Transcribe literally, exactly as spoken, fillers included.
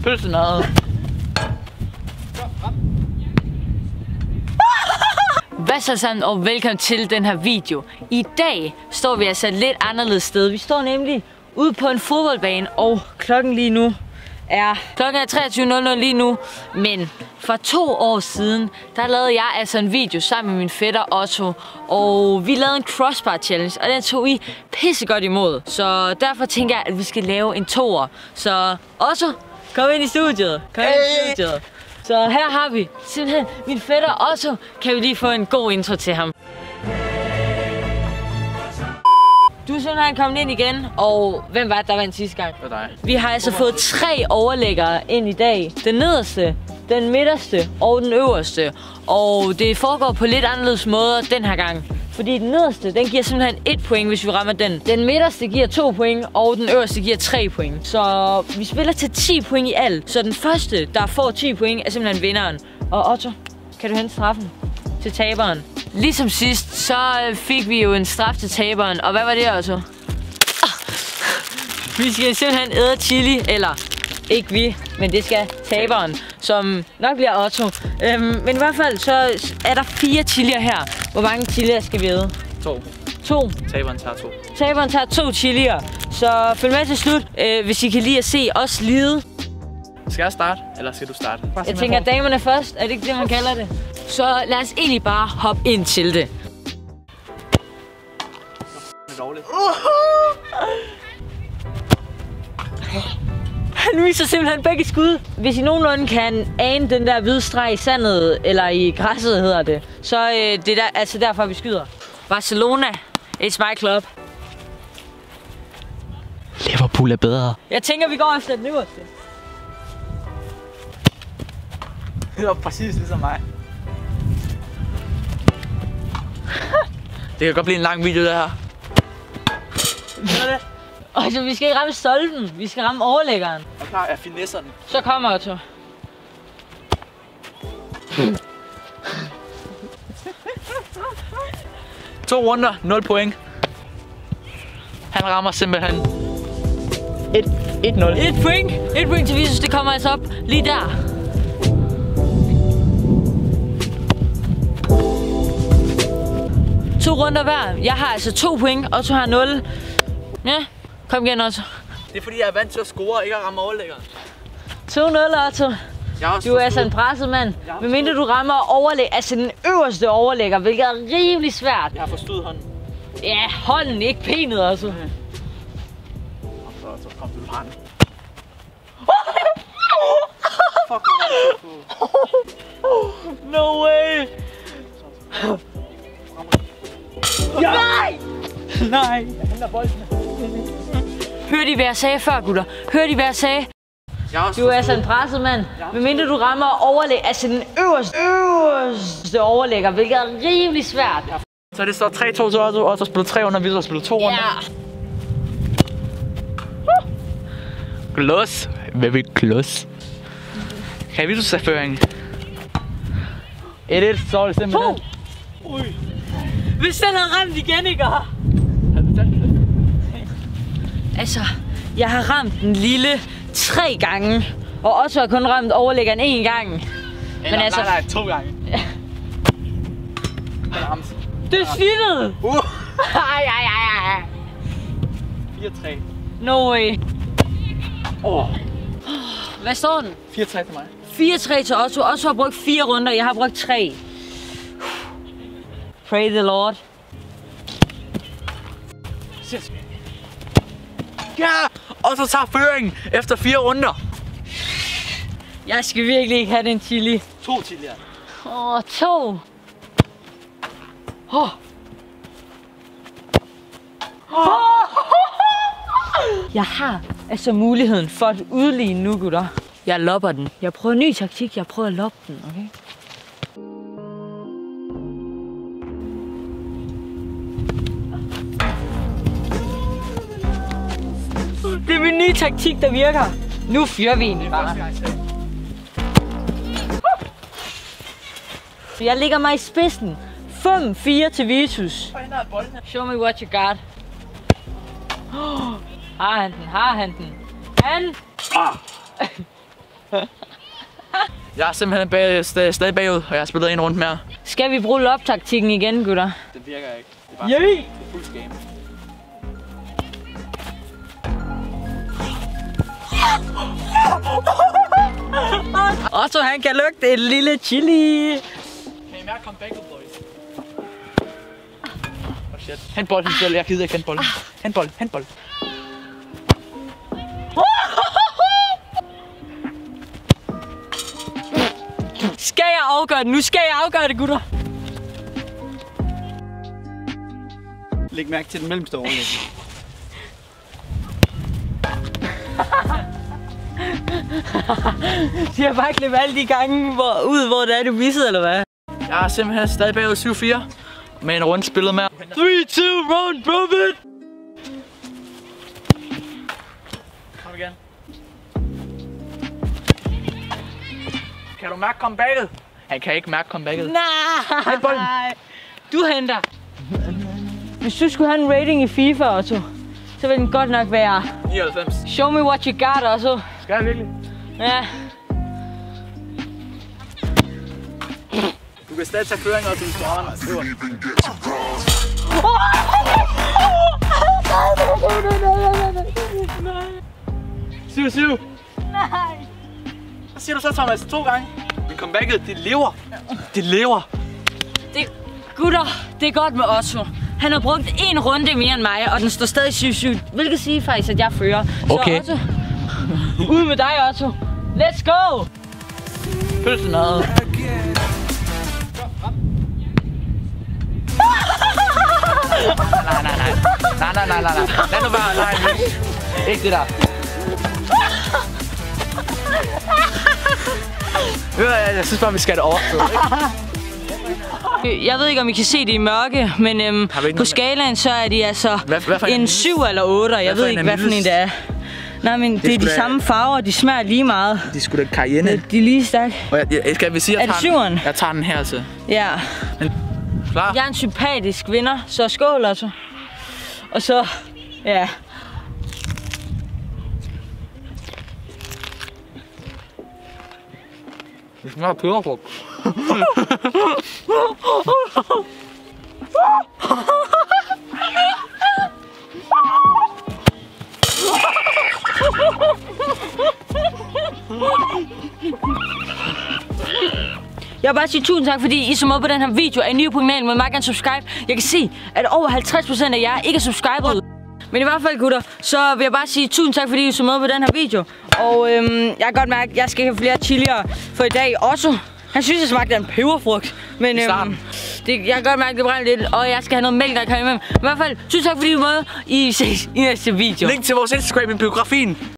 Pølsenøget. Hvad så sammen, og velkommen til den her video. I dag står vi altså et lidt anderledes sted. Vi står nemlig ude på en fodboldbane, og klokken lige nu er klokken er treogtyve nul nul lige nu. Men for to år siden, der lavede jeg altså en video sammen med min fætter Otto, og vi lavede en crossbar challenge, og den tog I pissegodt imod. Så derfor tænker jeg, at vi skal lave en toer. Så Otto, kom ind i studiet. Kom ind i studiet. Så her har vi simpelthen min fætter Otto. Kan vi lige få en god intro til ham? Du er simpelthen kommet ind igen, og hvem var det, der vandt sidste gang? Det var dig. Vi har altså fået tre overlæggere ind i dag. Den nederste, den midterste og den øverste. Og det foregår på lidt anderledes måder den her gang. Fordi den nederste, den giver simpelthen et point, hvis vi rammer den. Den midterste giver to point, og den øverste giver tre point. Så vi spiller til ti point i alt. Så den første, der får ti point, er simpelthen vinderen. Og Otto, kan du hente straffen til taberen? Ligesom sidst, så fik vi jo en straf til taberen. Og hvad var det, Otto? Vi skal simpelthen æde chili, eller ikke vi, men det skal taberen, som nok bliver Otto. Øhm, men i hvert fald, så er der fire chilier her. Hvor mange chilier skal vi æde? To. To. Taberen tager to. Taberen tager to chilier. Så følg med til slut, øh, hvis I kan lide at se os lide. Skal jeg starte, eller skal du starte? Bare Jeg tænker damerne først, er det ikke det, man kalder det? Så lad os egentlig bare hoppe ind til det. Det er dårligt. Han viser simpelthen begge skud. Hvis I nogenlunde kan ane den der hvide streg i sandet, eller i græsset hedder det, så øh, det er der, altså derfor, vi skyder. Barcelona, it's my club. Liverpool er bedre. Jeg tænker, vi går efter den øverste. Det var præcis ligesom mig. Det kan godt blive en lang video, det her. Det. Og så vi skal ikke ramme stolpen, vi skal ramme overlæggeren. Og klar, jeg finesser den. Så kommer Otto. To runder, nul point. Han rammer simpelthen et nul. Et point. Et point til Visus, det kommer altså op lige der. To runder hver. Jeg har altså to point, Otto har nul. Ja, kom igen, Otto. Det er fordi, jeg er vant til at score og ikke at ramme overlæggeren. to nul, Otto. Du er altså en presset mand. Men mindre du rammer overlæg, altså den øverste overlægger, hvilket er rimelig svært. Jeg har forstået hånden. Ja, hånden, ikke penet, Otto. Okay. Kom så, kom du har den. Fuck, no way. Ja! Nej! Nej! Jeg henter bolden. Hørte I, hvad jeg sagde før, gutter? Hørte I, hvad jeg sagde? Du er altså en presset mand. Men mindre du rammer overlæg, altså den øverste, øverste overlægger, hvilket er rimelig svært. Så det står tre to til Otto, og så spiller tre under, vi så spiller to runder. Ja. Klods. Baby klods. Kan vi du se føringen? et et, så er det simpelthen. Ui. Hvis den havde ramt igen, ikke? Altså, jeg har ramt den lille tre gange, og Otto har kun ramt overlæggeren én gang. Eller, men altså, nej, nej, to gange. Ja. Det er snittet! Uh. Ej, ej, ej, ej. fire tre. No way. Oh. Hvad står den? fire tre til mig. fire tre til Otto. Otto har brugt fire runder, jeg har brugt tre. Pray the Lord. Shit. Ja! Og så tager føringen efter fire runder. Jeg skal virkelig ikke have den chili. To chilier. Åh, oh, to. Oh. Oh. Jeg har altså muligheden for at udligne nu, gutter. Jeg lopper den. Jeg prøver en ny taktik. Jeg prøver at loppe den, okay? Det er min nye taktik, der virker. Nu fyrer vi en bare. Jeg ligger mig i spidsen. fem fire til Vitus. Show me what you got. Oh, har han den? Har han den? Han! Ah. Jeg er simpelthen bag, stadig bagud, og jeg har spillet en rundt mere. Skal vi bruge lop-taktikken igen, gutter? Det virker ikke. Det er bare Yay! det er fuld game. Otto, han kan lugte et lille chili. Kan I mærke comebacket, boys? Oh shit. Hent bolden selv, jeg gider ikke hente bolden. Hent bolden, hent bolden. Skal jeg afgøre det? Nu skal jeg afgøre det, gutter. Læg mærke til den mellemste overlæg. De har bare klippet alle de gange hvor, ud, hvor det er, du missede, eller hvad? Jeg er simpelthen stadig bagud syv fire. Med en rundt spillet mere. tre, to, run, prove it! Kom igen. Kan du mærke comebacket? Han kan ikke mærke comebacket. Nej! bolden. Du henter. Hvis du skulle have en rating i FIFA, Otto, så vil den godt nok være nioghalvfems. show me what you got, Otto. Skal jeg virkelig? Ja. Du kan stadig tage føring og til din stråler, man skriver. syv syv. Nej. Hvad siger du så, Thomas? To gange? Men comebacket, det lever. Det lever. Det, gutter, det er godt med Otto. Han har brugt en runde mere end mig, og den står stadig syv syv. Hvilket siger faktisk, at jeg fører. Okay. Så Otto, ud med dig, Otto. Let's go! Pølsen noget. Nej, nej, nej. Nej, nej, nej, nej, nej. Lad nu være, nej. Ikke det der. Jeg, jeg synes bare, vi skal det overstået, ikke? Jeg ved ikke, om I kan se det i mørke, men øhm, på skalaen så er de altså hvad, hvad en, en syv eller otte. Jeg ved ikke, hvad for en det er. Nej, men det, det er de samme farver, de smager lige meget. De skulle da Cayenne. De er lige stærke. Og jeg, jeg, skal vi sige, jeg er det tager syveren? Den, jeg tager den her til. Ja. Men, klar? Jeg er en sympatisk vinder, så skål altså. Og så, ja. Det smager peberfrugt. Jeg vil bare sige tusind tak, fordi I så med på den her video. Er I nye på kanalen, må I meget gerne subscribe. Jeg kan se, at over halvtreds procent af jer ikke er subscribet. Men i hvert fald, gutter, så vil jeg bare sige tusind tak, fordi I så med på den her video. Og øhm, jeg kan godt mærke, at jeg skal have flere chilier for i dag også. Han synes, jeg smagte af en peberfrugt. Men øhm, det, jeg kan godt mærke, at det brænder lidt, og jeg skal have noget mælk, der kan med. I hvert fald, tusind tak, fordi I var med. I ses i næste video. Link til vores Instagram i biografien.